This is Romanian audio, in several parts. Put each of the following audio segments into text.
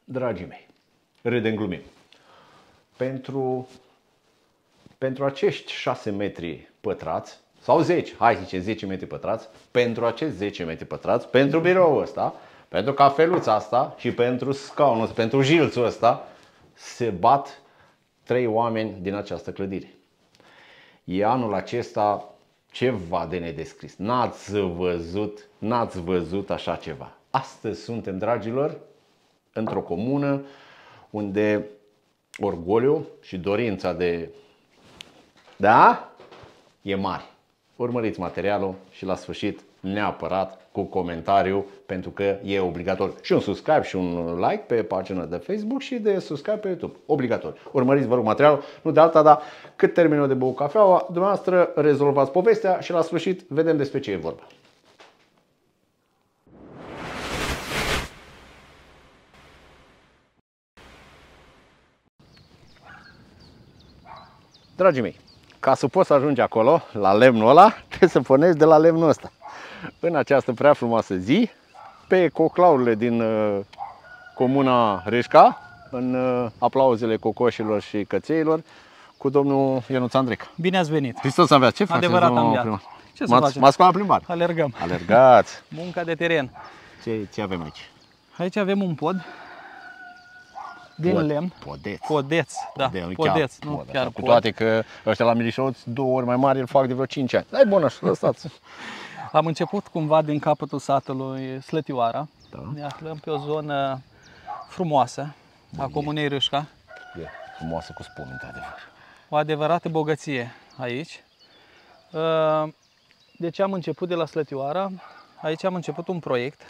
Dragii mei, râdem, glumim. Pentru acești 6 metri pătrați, sau 10, hai să zicem 10 metri pătrați, pentru acești 10 metri pătrați, pentru biroul ăsta, pentru cafeluța asta și pentru scaunul ăsta, pentru jilțul ăsta, se bat 3 oameni din această clădire. E anul acesta ceva de nedescris. N-ați văzut așa ceva. Astăzi suntem, dragilor, într-o comună unde orgoliul și dorința de... Da? E mare. Urmăriți materialul și la sfârșit neapărat cu comentariu, pentru că e obligatoriu. Și un subscribe și un like pe pagina de Facebook și de subscribe pe YouTube. Obligatoriu. Urmăriți, vă rog, materialul, nu de alta, dar cât termină de băut cafeaua, dumneavoastră rezolvați povestea și la sfârșit vedem despre ce e vorba. Dragii mei, ca să poți să ajungi acolo, la lemnul ăla, trebuie să pornești de la lemnul ăsta. În această prea frumoasă zi, pe coclaurile din comuna Reșca, în aplauzele cocoșilor și cățeilor, cu domnul Ionuț Andreca. Bine ați venit! Hristos înviat! Ce faceți, domnul primar? Ce să facem? M-ați la plimbare? Alergăm. Alergați! Munca de teren. Ce avem aici? Aici avem un pod din lemn. Podeț. Podeț, nu chiar cu toate că ăștia la Milișoți 2 ori mai mari îl fac de vreo 5 ani. Dai bun așa, lăsați. Am început cumva din capătul satului Slătioara. Da. Ne aflăm pe o zonă frumoasă a comunei Râșca. E frumoasă cu spun, într-adevăr. O adevărată bogăție aici. De ce am început de la Slătioara? Aici am început un proiect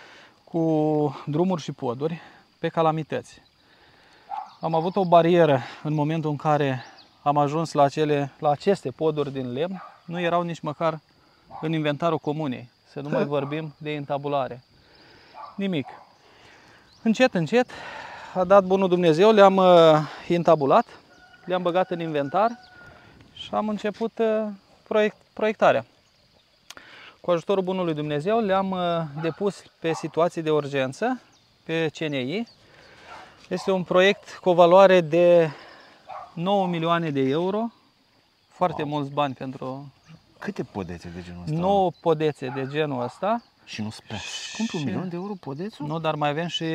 cu drumuri și poduri pe calamități. Am avut o barieră în momentul în care am ajuns la aceste poduri din lemn. Nu erau nici măcar în inventarul comunei, să nu mai vorbim de intabulare. Nimic. Încet, încet a dat bunul Dumnezeu, le-am intabulat, le-am băgat în inventar și am început proiectarea. Cu ajutorul bunului Dumnezeu le-am depus pe situații de urgență, pe CNI. Este un proiect cu o valoare de 9 milioane de euro, foarte mulți bani pentru... Câte podețe de genul ăsta? 9 podețe de genul ăsta. Și nu spune. Cum pe 1 milion de euro podețul? Nu, dar mai avem și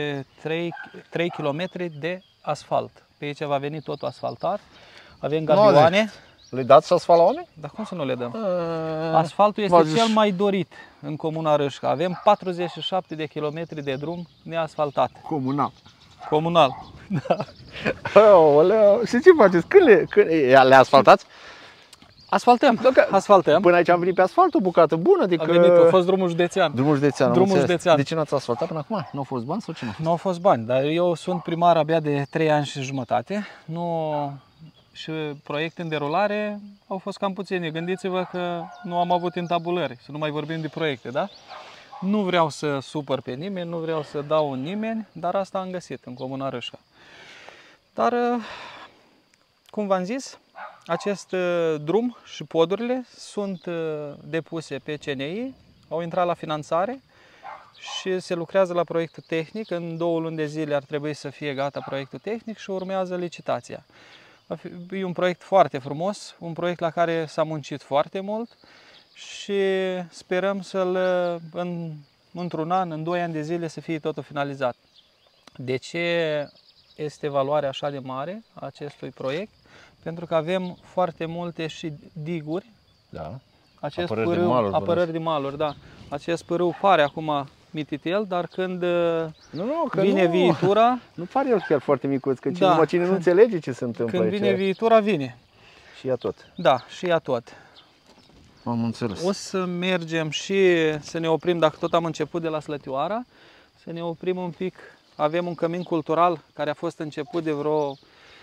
3 km de asfalt. Pe aici va veni totul asfaltat. Avem gabioane. Le dați asfalt la oameni? Dar cum să nu le dăm? Asfaltul este cel mai dorit în comuna Râșca. Avem 47 de kilometri de drum neasfaltat. Comunal. Da. Aoleu, și ce faceți? Când le asfaltați? Asfaltăm. Până aici am venit pe asfalt, o bucată bună. Adică... A fost drumul județean. Drumul județean. De ce n-ați asfaltat până acum? Nu au fost bani sau ce nu? Nu au fost bani, dar eu sunt primar abia de 3 ani și jumătate. Și proiecte în derulare au fost cam puține. Gândiți-vă că nu am avut intabulări, să nu mai vorbim de proiecte, da? Nu vreau să supăr pe nimeni, nu vreau să dau în nimeni, dar asta am găsit în comuna Râșca. Dar, cum v-am zis, acest drum și podurile sunt depuse pe CNI, au intrat la finanțare și se lucrează la proiectul tehnic. În 2 luni de zile ar trebui să fie gata proiectul tehnic și urmează licitația. E un proiect foarte frumos, un proiect la care s-a muncit foarte mult și sperăm să-l, într-un an, în 2 ani de zile, să fie totul finalizat. De ce este valoarea așa de mare a acestui proiect? Pentru că avem foarte multe și diguri. Da. Apărări de maluri, da. Acest pârâu pare acum mititel, dar când vine viitura... Nu pare el chiar foarte micuț, că cine nu înțelege ce se întâmplă aici. Când vine viitura, vine. Și ia tot. Da, și ia tot. Am înțeles. O să mergem și să ne oprim, dacă tot am început de la Slătioara, să ne oprim un pic. Avem un cămin cultural care a fost început de vreo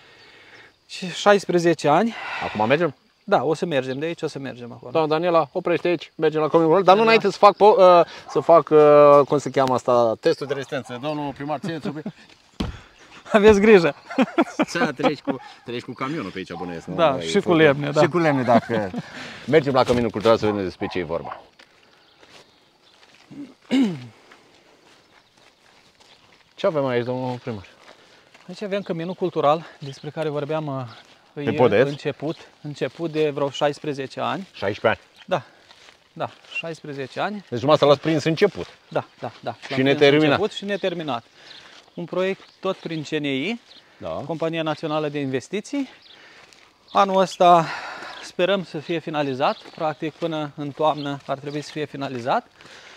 16 ani. Acum mergem? Da, o să mergem de aici, o să mergem acolo. Da, Daniela, oprește aici, mergem la căminul, dar nu înainte să fac, cum se cheamă asta, testul de rezistență. Domnul primar, țineți-o pe... Aveți grijă! Treci cu camionul pe aici, bănuiesc. Da, și cu lemne, da. Și cu lemne, dacă... Mergem la căminul cultural să vedem despre ce e vorba. Ce avem aici, domnul primar? Aici avem căminul cultural, despre care vorbeam început de vreo 16 ani. 16 ani. Da, 16 ani. Deci dumneavoastră l-ați prins început. Da. Și neterminat. Și neterminat. Un proiect tot prin CNI, Compania Națională de Investiții. Anul ăsta sperăm să fie finalizat, practic până în toamnă ar trebui să fie finalizat.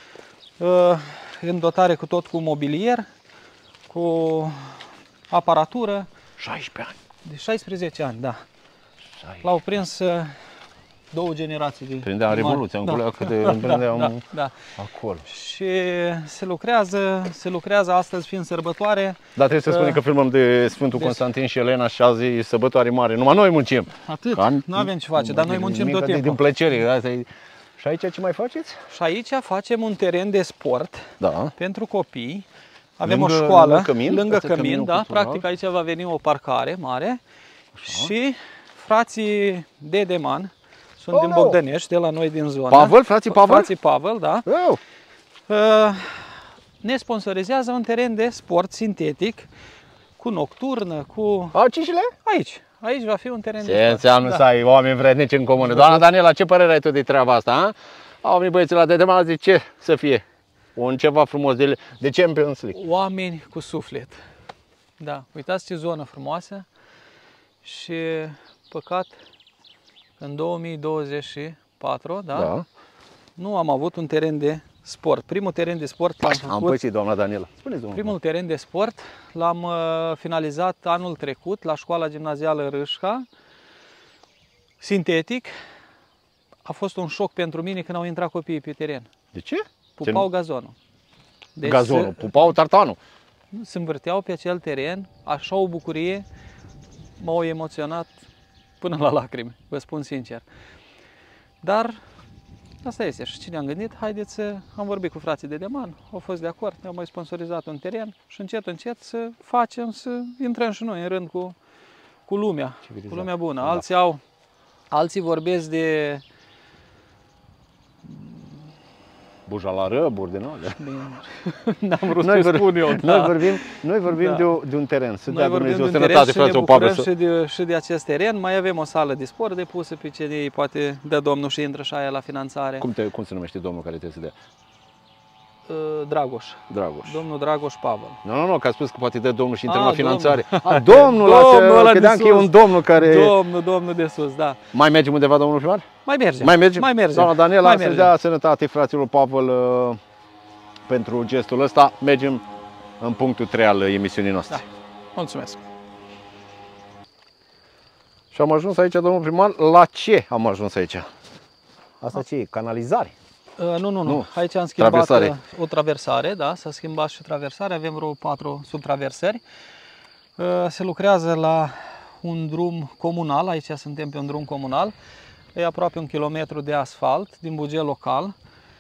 În dotare cu mobilier, cu aparatură. 16 ani. De 16 ani, da. L-au prins 2 generații de Prindeam Revoluția, în câte împrindeam acolo. Și se lucrează astăzi fiind sărbătoare. Dar trebuie să spunem că filmăm de Sfântul Constantin și Elena și azi e sărbătoare mare. Numai noi muncim. Atât, nu avem ce face, dar noi muncim tot timpul. Din plăcere. Și aici ce mai faceți? Și aici facem un teren de sport pentru copii. Avem o școală lângă cămin, da. Practic aici va veni o parcare mare. Și frații Dedeman sunt din Bogdănești, de la noi din zonă. Pavel, frații Pavel? Frații Pavel, da. Ne sponsorizează un teren de sport sintetic, cu nocturnă, cu... Aici va fi un teren de sport. Ce înseamnă să ai oameni vrednici în comună? Doamna Daniela, ce părere ai tu de treaba asta? Au venit băieții la Dedeman, zic ce să fie? Un ceva frumos de Champions League. Oameni cu suflet. Da, uitați ce zonă frumoasă. Și păcat în 2024, nu am avut un teren de sport. Primul teren de sport l-am făcut. Am pățit, doamna Daniela. Spuneți, domnul. Primul teren de sport l-am finalizat anul trecut la școala gimnazială Râșca, sintetic. A fost un șoc pentru mine când au intrat copiii pe teren. De ce? Pupau gazonul. Deci gazonul, pupau tartanul. Se învârteau pe acel teren, așa o bucurie, m-au emoționat până la lacrimi, vă spun sincer. Dar asta este. Și cine am gândit? Haideți să am vorbit cu frații Dedeman, au fost de acord, ne-au mai sponsorizat un teren și încet, încet să facem, să intrăm și noi în rând cu lumea, cu lumea bună. Alții vorbesc de buja la răburi, din alea. N-am vrut să spun eu. Noi vorbim de un teren. Să dea Dumnezeu sănătate, frate, o Pavel. Și de acest teren. Mai avem o sală de sport depusă pe CNI, poate dă domnul și intră și aia la finanțare. Cum se numește domnul care trebuie să dea? Dragoș. Domnul Dragoș Pavel. Nu, că a spus că poate dă domnul și intră la finanțare. Domnul ăla, credeam că e un domnul care... Domnul de sus, da. Mai mergem undeva, domnul primar? Mai mergem. Doamna Daniela, să dea sănătate fraților Pavel pentru gestul ăsta. Mergem în punctul 3 al emisiunii noastre. Da. Mulțumesc. Și am ajuns aici, domnul primar. La ce am ajuns aici? Asta ce e? Canalizare? Nu. Aici am schimbat o traversare, da, s-a schimbat și traversarea, avem vreo 4 subtraversări. Se lucrează la un drum comunal, aici suntem pe un drum comunal, e aproape 1 kilometru de asfalt din buget local.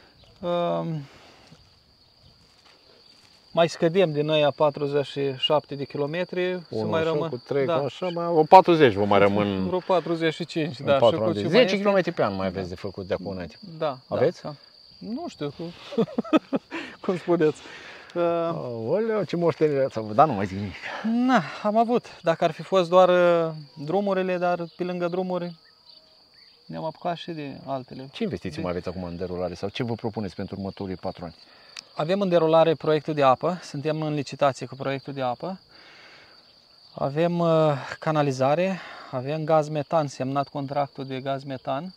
Mai scădem din aia 47 de kilometri, să mai rămân cu 3, așa, o 40 vă mai rămân. Vreo 45, da. 10 km pe an mai aveți de făcut de acum înainte. Da. Aveți? Da. Nu știu cum spuneți. Oleu, ce moștenire ați avut, dar nu mai zic nimic. Am avut. Dacă ar fi fost doar drumurile, dar pe lângă drumuri ne-am apucat și de altele. Ce investiții mai aveți acum în derulare sau ce vă propuneți pentru următorii 4 ani? Avem în derulare proiectul de apă, suntem în licitație cu proiectul de apă. Avem canalizare, avem gaz metan, semnat contractul de gaz metan.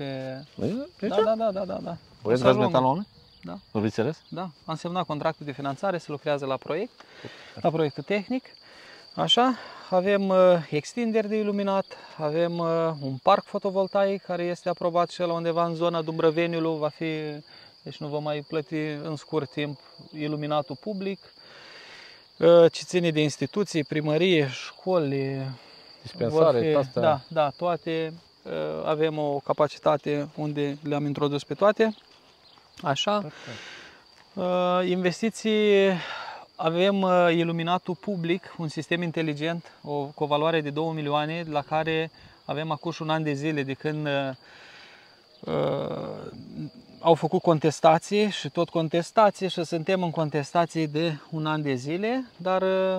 Da. Vreți gaz metan la oameni? Da. Nu vreți înțeles? Da. Am semnat contractul de finanțare, se lucrează la proiect, la proiectul tehnic. Așa, avem extinderi de iluminat, avem un parc fotovoltaic care este aprobat și la undeva în zona Dumbrăveniului, va fi, deci nu vom mai plăti în scurt timp iluminatul public. Ce ține de instituții, primărie, școli, dispensare, da, toate. Avem o capacitate unde le-am introdus pe toate. Așa. Investiții, avem iluminatul public, un sistem inteligent, cu o valoare de 2 milioane, la care avem acum un an de zile de când au făcut contestații și tot contestații și suntem în contestații de un an de zile, dar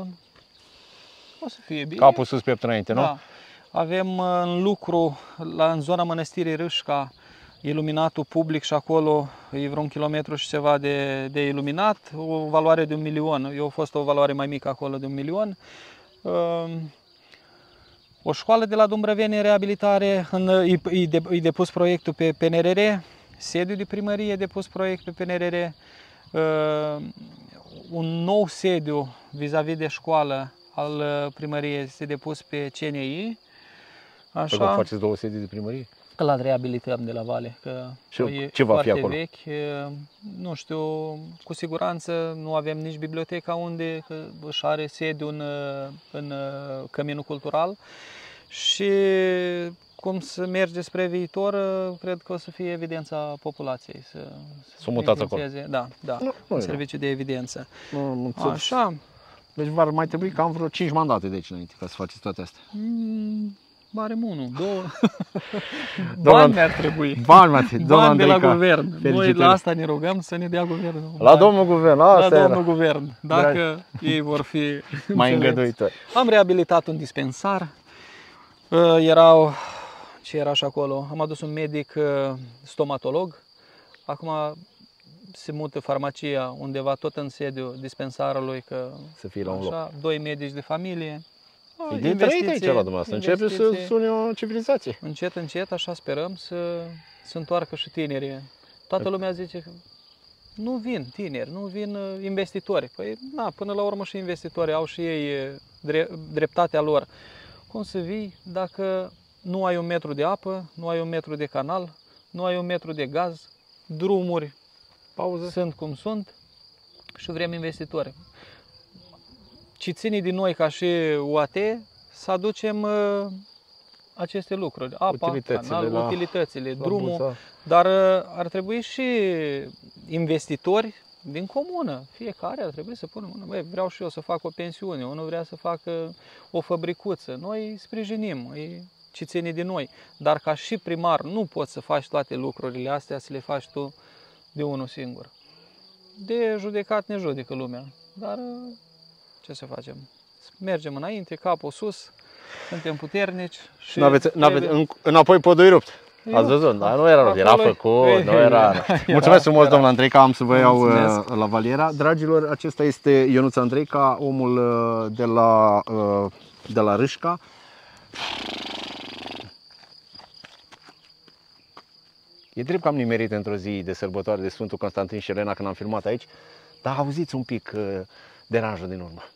o să fie bine. Capul sus, piept înainte, nu? Da. Avem în lucru în zona Mănăstirii Râșca iluminatul public și acolo e vreo 1 kilometru și ceva de iluminat, o valoare de 1 milion. Eu a fost o valoare mai mică acolo de 1 milion. O școală de la Dumbrăveni în reabilitare, e depus proiectul pe PNRR, sediul de primărie e depus proiect pe PNRR, un nou sediu vis-a-vis de școală al primăriei este depus pe CNI. Așa. Păi faceți 2 sedii de primărie? Că la reabilităm de la Vale, că și ce va fi acolo? Vechi, nu știu, cu siguranță nu avem nici biblioteca unde, că își are sediu în Căminul Cultural și cum să merge spre viitor, cred că o să fie evidența populației. Să mutați acolo? Da, da, un serviciu de evidență. Așa. Deci va mai trebui cam vreo 5 mandate de aici înainte ca să faceți toate astea. Barem 1, 2. Bani mi-ar trebui. Bani de la guvern. Noi la asta ne rugăm să ne dea guvernul. La domnul guvern, la domnul guvern. Dacă ei vor fi mai îngăduitori. Am reabilitat un dispensar. Ce era și acolo? Am adus un medic stomatolog. Acum se mută farmacia undeva tot în sediul dispensarului, că să fie la un loc. 2 medici de familie. E de trăit aici la dumneavoastră. Începe să sune o civilizație. Încet, încet, așa sperăm să întoarcă și tinerii. Toată lumea zice că nu vin tineri, nu vin investitori. Păi, până la urmă și investitorii au și ei dreptatea lor. Cum să vii dacă nu ai 1 metru de apă, nu ai 1 metru de canal, nu ai 1 metru de gaz, drumuri sunt cum sunt și vrem investitori. Ce ține din noi ca și UAT să aducem aceste lucruri, apa, canal, utilitățile, drumul, dar ar trebui și investitori din comună. Fiecare ar trebui să pună mână. Băi, vreau și eu să fac o pensiune, unul vrea să facă o fabricuță. Noi sprijinim, ce ține din noi. Dar ca și primar nu poți să faci toate lucrurile astea, să le faci tu de unul singur. De judecat ne judecă lumea, dar ce să facem? Mergem înainte, capul sus, suntem puternici și înapoi podul rupt. Ați văzut, dar nu era rupt, era făcut, nu era. Mulțumesc frumos, domnul Andreica, am să vă iau la Valiera. Dragilor, acesta este Ionuț Andreica, omul de la Râșca. E drept că am nimerit într-o zi de sărbătoare de Sfântul Constantin și Elena când am filmat aici, dar auziți un pic deranjul din urmă.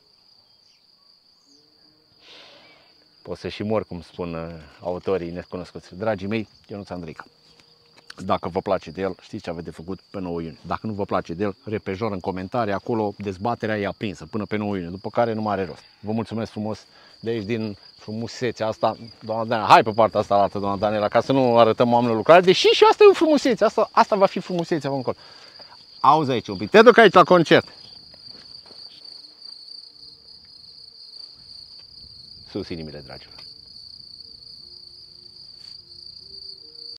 Pot să și mor, cum spun autorii necunoscuți. Dragii mei, Ionuț Andreica. Dacă vă place de el, știți ce aveți de făcut pe 9 iunie. Dacă nu vă place de el, repejor în comentarii, acolo dezbaterea e aprinsă până pe 9 iunie, după care nu mai are rost. Vă mulțumesc frumos de aici, din frumusețea asta, doamna Daniela. Hai pe partea asta altă, doamna Daniela, ca să nu arătăm oamenilor lucrare, deși și asta e o frumusețe, asta va fi frumusețea încolo. Auzi aici un pic, te duc aici la concert. Sus inimile, dragilor.